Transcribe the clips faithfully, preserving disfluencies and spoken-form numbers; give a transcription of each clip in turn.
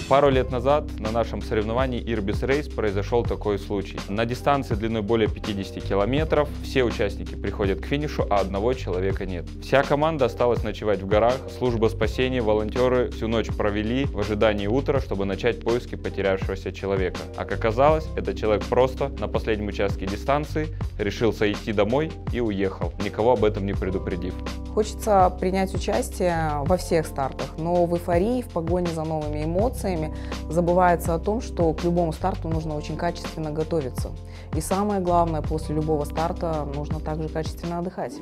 Пару лет назад на нашем соревновании Ирбис Рейс произошел такой случай. На дистанции длиной более пятидесяти километров все участники приходят к финишу, а одного человека нет. Вся команда осталась ночевать в горах. Служба спасения, волонтеры всю ночь провели в ожидании утра, чтобы начать поиски потерявшегося человека. А как оказалось, этот человек просто на последнем участке дистанции решил сойти домой и уехал, никого об этом не предупредив. Хочется принять участие во всех стартах, но в эйфории, в погоне за новыми эмоциями забывается о том, что к любому старту нужно очень качественно готовиться. И самое главное, после любого старта нужно также качественно отдыхать.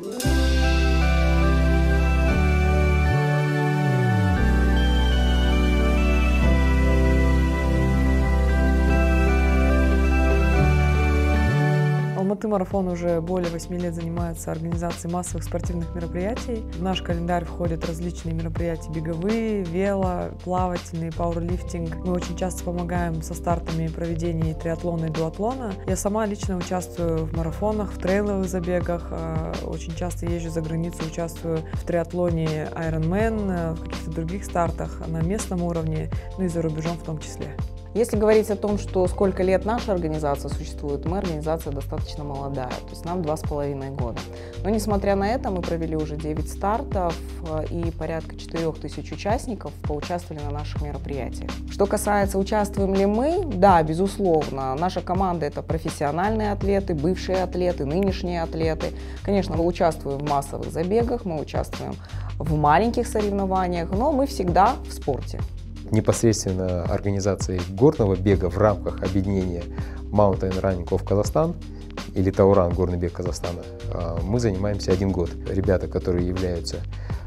Алматы-марафон уже более восьми лет занимается организацией массовых спортивных мероприятий. В наш календарь входят различные мероприятия: беговые, вело, плавательные, пауэрлифтинг. Мы очень часто помогаем со стартами проведения триатлона и дуатлона. Я сама лично участвую в марафонах, в трейловых забегах. Очень часто езжу за границу, участвую в триатлоне Ironman, в каких-то других стартах на местном уровне, ну и за рубежом в том числе. Если говорить о том, что сколько лет наша организация существует, мы организация достаточно молодая, то есть нам два с половиной года. Но несмотря на это, мы провели уже девять стартов, и порядка четырёх тысяч участников поучаствовали на наших мероприятиях. Что касается, участвуем ли мы, да, безусловно, наша команда — это профессиональные атлеты, бывшие атлеты, нынешние атлеты. Конечно, мы участвуем в массовых забегах, мы участвуем в маленьких соревнованиях, но мы всегда в спорте. Непосредственно организацией горного бега в рамках объединения Mountain Running of Kazakhstan или Тауран, горный бег Казахстана, мы занимаемся один год. Ребята, которые являются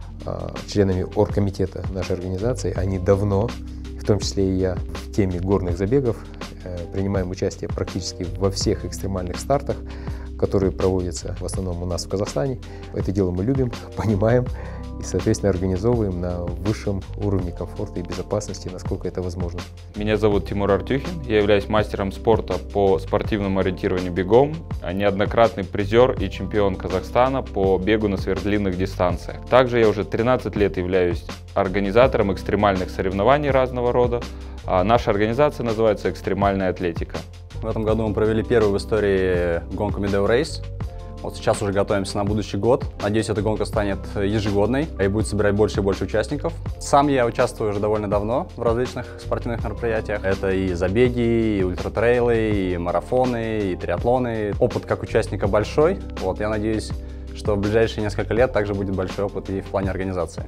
членами оргкомитета нашей организации, они давно, в том числе и я, в теме горных забегов, принимаем участие практически во всех экстремальных стартах, которые проводятся в основном у нас в Казахстане. Это дело мы любим, понимаем и, соответственно, организовываем на высшем уровне комфорта и безопасности, насколько это возможно. Меня зовут Тимур Артюхин, я являюсь мастером спорта по спортивному ориентированию бегом, неоднократный призер и чемпион Казахстана по бегу на сверхдлинных дистанциях. Также я уже тринадцать лет являюсь организатором экстремальных соревнований разного рода. А наша организация называется «Экстремальная атлетика». В этом году мы провели первую в истории гонку Медео Рейс. Вот сейчас уже готовимся на будущий год. Надеюсь, эта гонка станет ежегодной и будет собирать больше и больше участников. Сам я участвую уже довольно давно в различных спортивных мероприятиях. Это и забеги, и ультратрейлы, и марафоны, и триатлоны. Опыт как участника большой. Вот, я надеюсь, что в ближайшие несколько лет также будет большой опыт и в плане организации.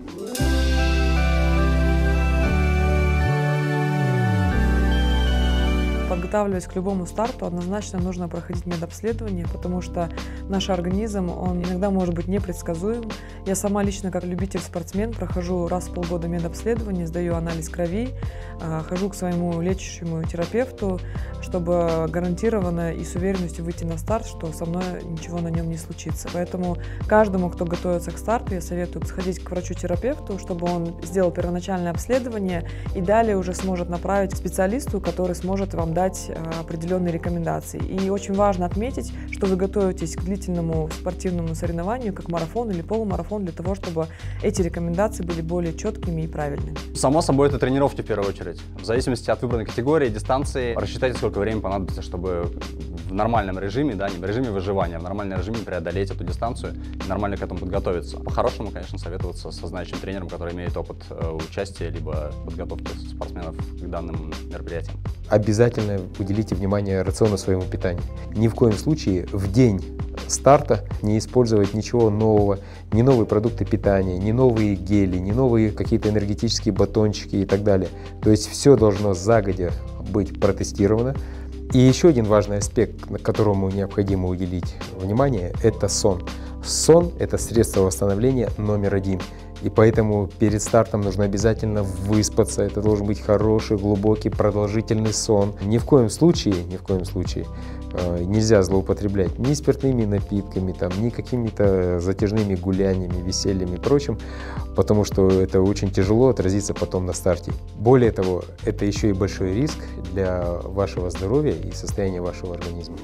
Подготавливаясь к любому старту, однозначно нужно проходить медобследование, потому что наш организм, он иногда может быть непредсказуем. Я сама лично, как любитель-спортсмен, прохожу раз в полгода медобследование, сдаю анализ крови, хожу к своему лечащему терапевту, чтобы гарантированно и с уверенностью выйти на старт, что со мной ничего на нем не случится. Поэтому каждому, кто готовится к старту, я советую сходить к врачу-терапевту, чтобы он сделал первоначальное обследование и далее уже сможет направить к специалисту, который сможет вам дать определенные рекомендации. И очень важно отметить, что вы готовитесь к длительному спортивному соревнованию, как марафон или полумарафон, для того, чтобы эти рекомендации были более четкими и правильными. Само собой, это тренировки в первую очередь. В зависимости от выбранной категории, дистанции, рассчитайте, сколько времени понадобится, чтобы в нормальном режиме, да, не в режиме выживания, а в нормальном режиме преодолеть эту дистанцию и нормально к этому подготовиться. По-хорошему, конечно, советоваться со знающим тренером, который имеет опыт участия либо подготовки спортсменов к данным мероприятиям. Обязательно уделите внимание рациону своему питанию. Ни в коем случае в день старта не использовать ничего нового, ни новые продукты питания, ни новые гели, ни новые какие-то энергетические батончики и так далее. То есть все должно загодя быть протестировано. И еще один важный аспект, которому необходимо уделить внимание, это сон. Сон – это средство восстановления номер один. И поэтому перед стартом нужно обязательно выспаться. Это должен быть хороший, глубокий, продолжительный сон. Ни в коем случае, ни в коем случае э, нельзя злоупотреблять ни спиртными напитками, там, ни какими-то затяжными гуляниями, весельями и прочим, потому что это очень тяжело отразится потом на старте. Более того, это еще и большой риск для вашего здоровья и состояния вашего организма.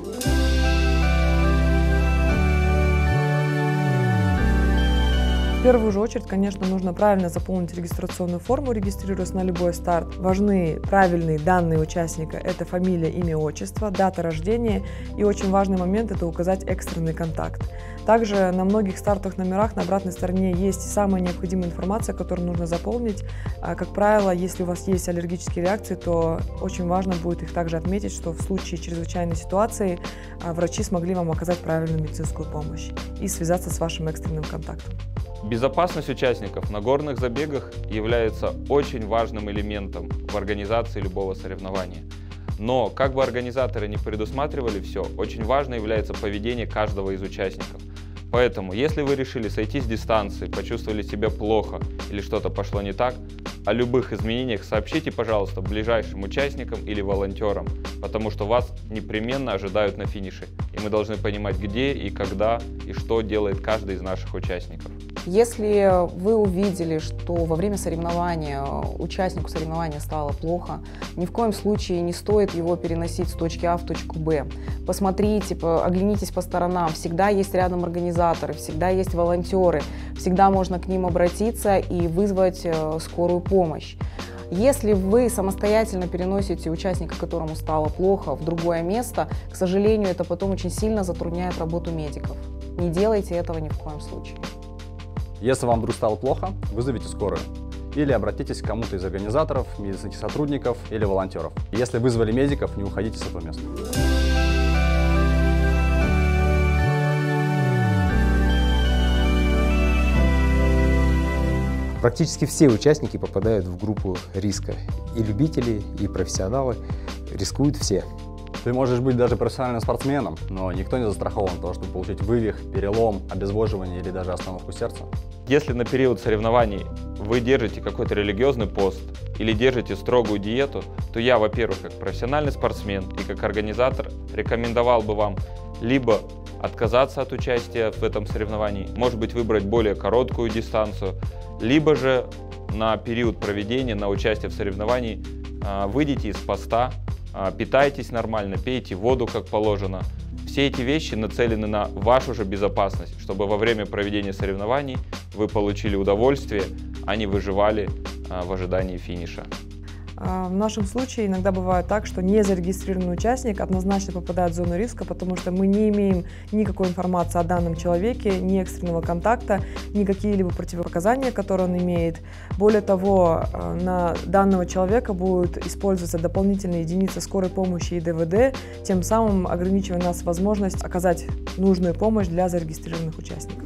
В первую же очередь, конечно, нужно правильно заполнить регистрационную форму, регистрируясь на любой старт. Важны правильные данные участника – это фамилия, имя, отчество, дата рождения и очень важный момент – это указать экстренный контакт. Также на многих стартовых номерах на обратной стороне есть самая необходимая информация, которую нужно заполнить. Как правило, если у вас есть аллергические реакции, то очень важно будет их также отметить, что в случае чрезвычайной ситуации врачи смогли вам оказать правильную медицинскую помощь и связаться с вашим экстренным контактом. Безопасность участников на горных забегах является очень важным элементом в организации любого соревнования. Но, как бы организаторы не предусматривали все, очень важно является поведение каждого из участников. Поэтому, если вы решили сойти с дистанции, почувствовали себя плохо или что-то пошло не так, о любых изменениях сообщите, пожалуйста, ближайшим участникам или волонтерам, потому что вас непременно ожидают на финише, и мы должны понимать, где и когда и что делает каждый из наших участников. Если вы увидели, что во время соревнования участнику соревнования стало плохо, ни в коем случае не стоит его переносить с точки А в точку Б. Посмотрите, оглянитесь по сторонам, всегда есть рядом организаторы, всегда есть волонтеры, всегда можно к ним обратиться и вызвать скорую помощь. Если вы самостоятельно переносите участника, которому стало плохо, в другое место, к сожалению, это потом очень сильно затрудняет работу медиков. Не делайте этого ни в коем случае. Если вам вдруг стало плохо, вызовите скорую. Или обратитесь к кому-то из организаторов, медицинских сотрудников или волонтеров. Если вызвали медиков, не уходите с этого места. Практически все участники попадают в группу риска. И любители, и профессионалы рискуют все. Ты можешь быть даже профессиональным спортсменом, но никто не застрахован от того, чтобы получить вывих, перелом, обезвоживание или даже остановку сердца. Если на период соревнований вы держите какой-то религиозный пост или держите строгую диету, то я, во-первых, как профессиональный спортсмен и как организатор рекомендовал бы вам либо отказаться от участия в этом соревновании, может быть, выбрать более короткую дистанцию, либо же на период проведения, на участие в соревновании выйдите из поста, питайтесь нормально, пейте воду как положено. Все эти вещи нацелены на вашу же безопасность, чтобы во время проведения соревнований вы получили удовольствие, а не выживали в ожидании финиша. В нашем случае иногда бывает так, что незарегистрированный участник однозначно попадает в зону риска, потому что мы не имеем никакой информации о данном человеке, ни экстренного контакта, ни какие-либо противопоказания, которые он имеет. Более того, на данного человека будут использоваться дополнительные единицы скорой помощи и ДВД, тем самым ограничивая нас возможность оказать нужную помощь для зарегистрированных участников.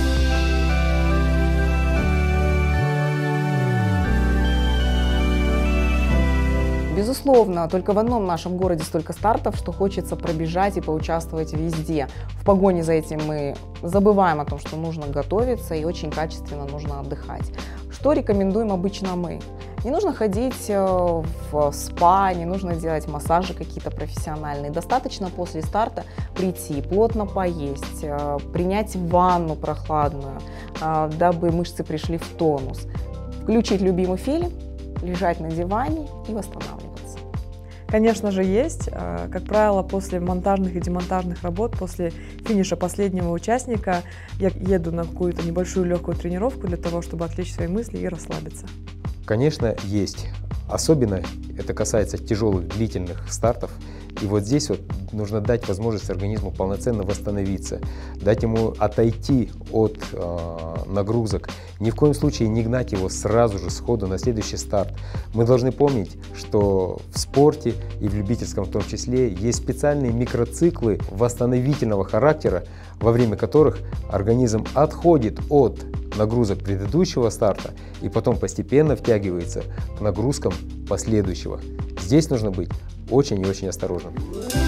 Безусловно, только в одном нашем городе столько стартов, что хочется пробежать и поучаствовать везде. В погоне за этим мы забываем о том, что нужно готовиться и очень качественно нужно отдыхать. Что рекомендуем обычно мы? Не нужно ходить в спа, не нужно делать массажи какие-то профессиональные. Достаточно после старта прийти, плотно поесть, принять ванну прохладную, дабы мышцы пришли в тонус, включить любимый фильм, лежать на диване и восстанавливаться. Конечно же, есть. Как правило, после монтажных и демонтажных работ, после финиша последнего участника, я еду на какую-то небольшую легкую тренировку для того, чтобы отвлечь свои мысли и расслабиться. Конечно, есть. Особенно это касается тяжелых длительных стартов. И вот здесь вот нужно дать возможность организму полноценно восстановиться, дать ему отойти от э, нагрузок. Ни в коем случае не гнать его сразу же сходу на следующий старт. Мы должны помнить, что в спорте и в любительском в том числе есть специальные микроциклы восстановительного характера, во время которых организм отходит от нагрузок предыдущего старта и потом постепенно втягивается к нагрузкам последующего. Здесь нужно быть очень и очень осторожным.